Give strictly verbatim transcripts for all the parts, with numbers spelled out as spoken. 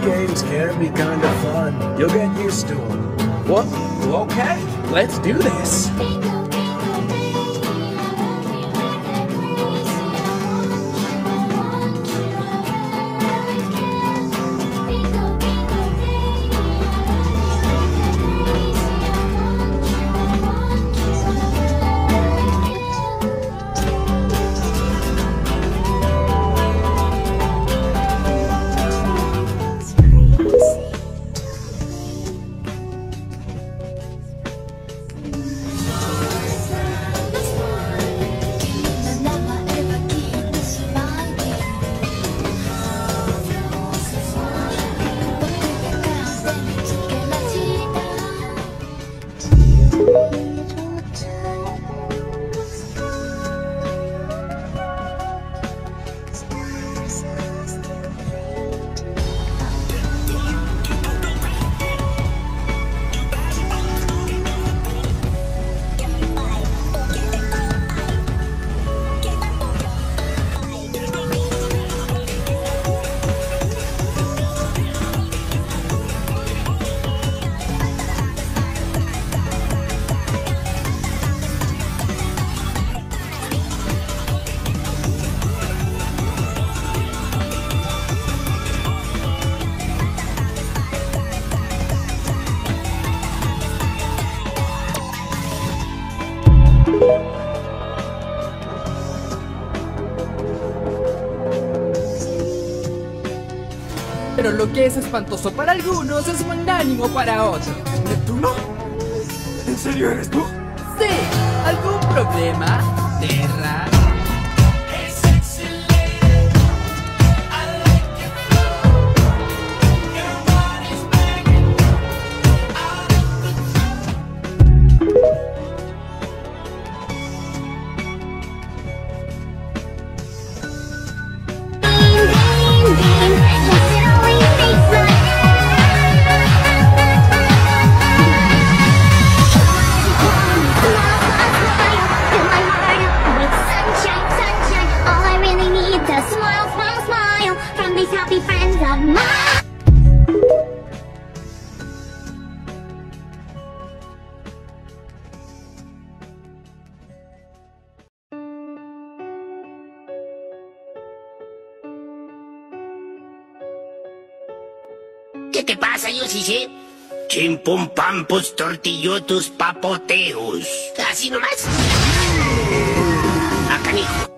games can be kinda fun. You'll get used to them. Well, okay, let's do this. Pero lo que es espantoso para algunos es magnánimo para otros. ¿Neptuno? ¿En serio eres tú? Sí, ¿algún problema, Terra? ¿Qué te pasa, Yoshi? Chimpum pampus tortillotus papoteus. Así nomás. Acá, hijo.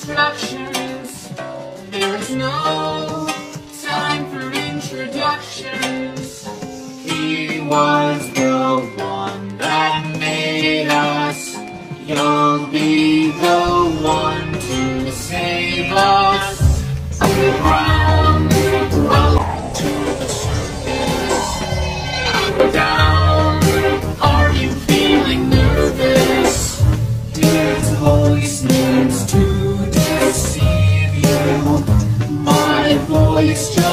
instructions. There is no time for introductions. He was the one that made us. You'll be the one to save us. Around the road to the surface. Down, are you feeling nervous? His voice needs to deceive you. My voice just